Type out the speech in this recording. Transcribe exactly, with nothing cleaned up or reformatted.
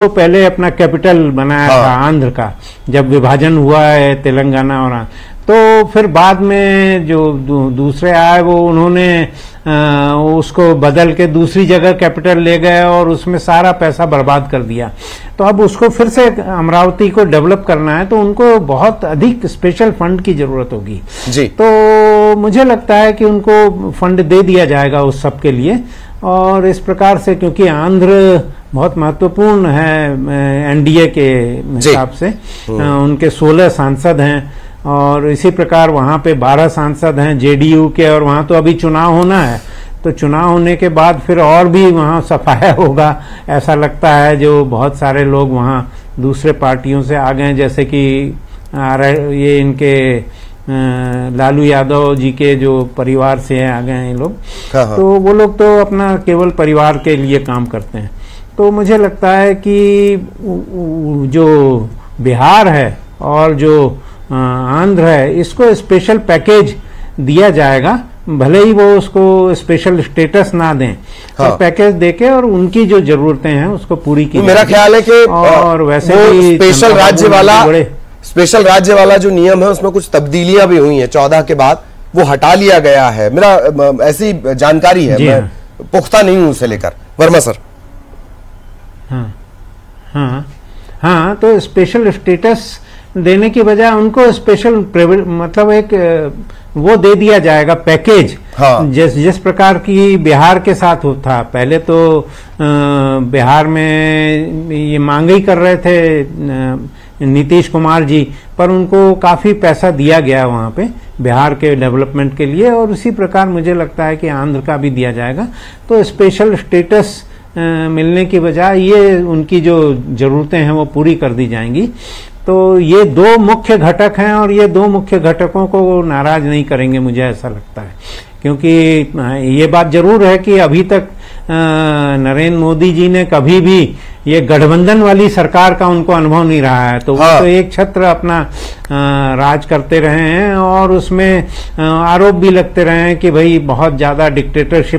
तो पहले अपना कैपिटल बनाया हाँ। था आंध्र का, जब विभाजन हुआ है तेलंगाना और तो फिर बाद में जो दू, दूसरे आए वो उन्होंने आ, उसको बदल के दूसरी जगह कैपिटल ले गए और उसमें सारा पैसा बर्बाद कर दिया। तो अब उसको फिर से अमरावती को डेवलप करना है तो उनको बहुत अधिक स्पेशल फंड की जरूरत होगी जी। तो मुझे लगता है कि उनको फंड दे दिया जाएगा उस सब के लिए। और इस प्रकार से, क्योंकि आंध्र बहुत महत्वपूर्ण है एनडीए के हिसाब से, उनके सोलह सांसद हैं और इसी प्रकार वहां पे बारह सांसद हैं जेडीयू के, और वहां तो अभी चुनाव होना है। तो चुनाव होने के बाद फिर और भी वहां सफाया होगा ऐसा लगता है, जो बहुत सारे लोग वहां दूसरे पार्टियों से आ गए, जैसे कि ये इनके लालू यादव जी के जो परिवार से आ गए हैं ये लोग, तो वो लोग तो अपना केवल परिवार के लिए काम करते हैं। तो मुझे लगता है कि जो बिहार है और जो आंध्र है इसको स्पेशल पैकेज दिया जाएगा, भले ही वो उसको स्पेशल स्टेटस ना दें, हाँ। तो पैकेज देके और उनकी जो जरूरतें हैं उसको पूरी की। मेरा ख्याल है कि और वैसे भी स्पेशल राज्य वाला स्पेशल राज्य वाला जो नियम है उसमें कुछ तब्दीलियां भी हुई हैं चौदह के बाद, वो हटा लिया गया है। मेरा ऐसी जानकारी है, मैं पुख्ता नहीं हूं उसे लेकर। वर्मा सर। हाँ हाँ हाँ, तो स्पेशल स्टेटस देने की बजाय उनको स्पेशल मतलब एक वो दे दिया जाएगा पैकेज, हाँ। जिस जिस प्रकार की बिहार के साथ था। पहले तो बिहार में ये मांग ही कर रहे थे नीतीश कुमार जी, पर उनको काफी पैसा दिया गया वहां पे बिहार के डेवलपमेंट के लिए, और उसी प्रकार मुझे लगता है कि आंध्र का भी दिया जाएगा। तो स्पेशल स्टेटस मिलने की बजाय ये उनकी जो जरूरतें हैं वो पूरी कर दी जाएंगी। तो ये दो मुख्य घटक हैं और ये दो मुख्य घटकों को नाराज नहीं करेंगे, मुझे ऐसा लगता है। क्योंकि ये बात जरूर है कि अभी तक नरेंद्र मोदी जी ने कभी भी ये गठबंधन वाली सरकार का उनको अनुभव नहीं रहा है। तो हाँ। वो तो एक छत्र अपना राज करते रहे हैं और उसमें आरोप भी लगते रहे हैं कि भाई बहुत ज्यादा डिक्टेटरशिप